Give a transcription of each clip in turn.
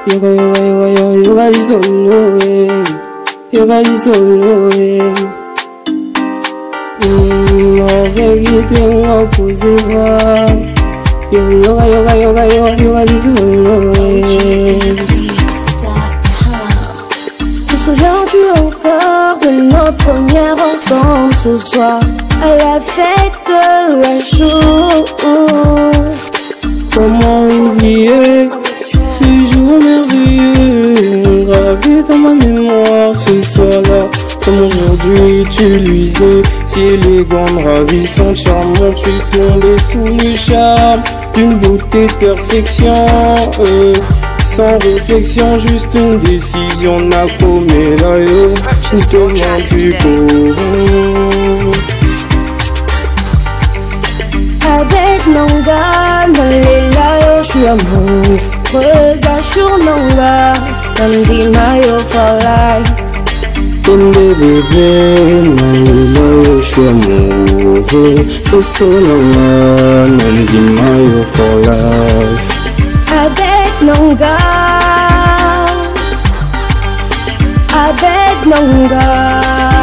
yoga solo, yoga solo, en vérité on posé va, yoga solo. Te souviens-tu encore de notre première rencontre ce soir à la fête un jour? Comment oublier ce jour merveilleux gravé dans ma mémoire ce soir-là? Comme aujourd'hui tu luisais, si élégante, ravissante, charmante, tu tombais sous le charme d'une beauté de perfection. Sans réflexion, juste une décision n'a commis là yo, tellement du beau. Avec Nanga, dans les layo, je suis amoureuse à jour Nanga, dans des maillots for life. Comme des bébés, dans les layo, je suis amoureux, so Nanga, dans des maillots for life. Avec Nanga, avec Nanga.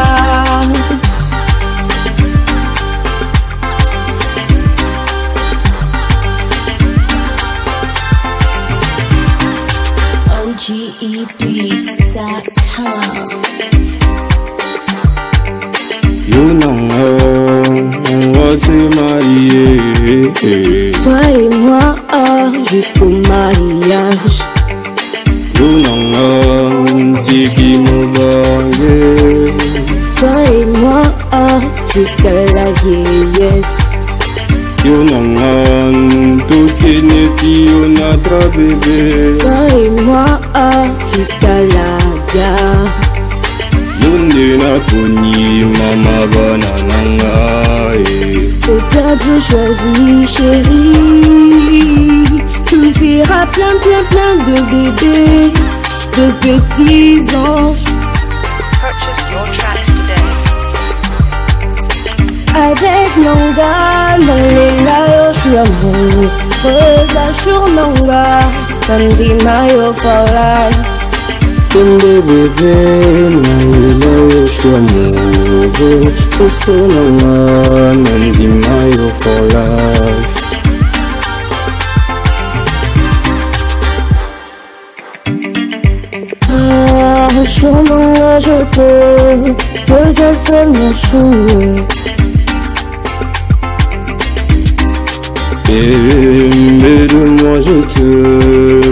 You know, on va se marier. Toi et moi, jusqu'au mariage. You know, c'est qui me baille. Toi et moi, jusqu'à la vieillesse. You know, tout qui n'est pas notre bébé. Toi et moi, jusqu'à la gare. Yundina kuni mama banananga. C'est toi que je choisis, chérie. Tu me feras plein de bébés, de petits anges. Purchase your tracks today. Avec Nanga, dans les layo, je suis amoureuse à jour Nanga, dans des maillots for life. Comme des bébés, dans les layo, je suis amoureux, so Nanga, dans des maillots for life. Jour Nanga, je te faisais seulement jouer. Mais de moi je te